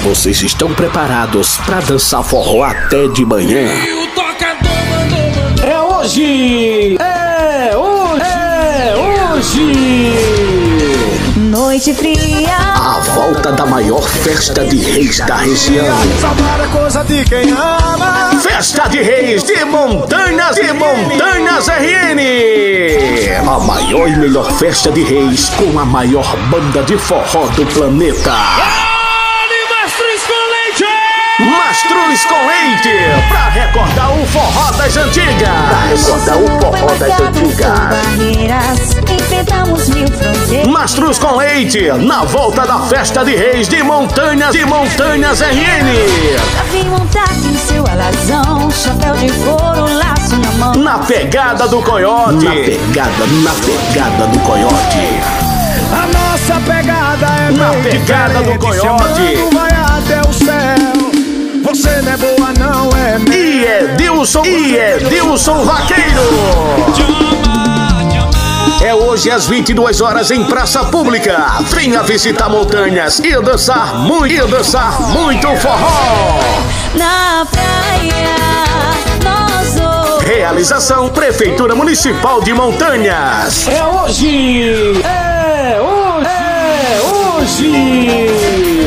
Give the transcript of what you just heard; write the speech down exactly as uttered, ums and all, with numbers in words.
Vocês estão preparados pra dançar forró até de manhã? É hoje! É hoje! É hoje! Noite fria. A volta da maior festa de reis da região. Coisa de quem ama. Festa de Reis de Montanhas e Montanhas R N. A maior e melhor festa de reis com a maior banda de forró do planeta. Mastruz com Leite, pra recordar o forró das antigas. Pra recordar o forró das antigas. Enfrentamos mil fronteiras. Mastruz com Leite, na volta da Festa de Reis de Montanhas e Montanhas R N. Já vim montar no seu alazão, chapéu de couro, laço na mão. Na pegada do coiote. Na pegada, na pegada do coiote. A nossa pegada é Na pegada do coiote. Vai até o céu. Você não é boa, não é mesmo. E Edilson, e Edilson Vaqueiro. É hoje às vinte e duas horas em Praça Pública. Venha visitar Montanhas e dançar muito, e dançar muito forró. Na praia, nós dois. Realização Prefeitura Municipal de Montanhas. É hoje! É hoje! É hoje!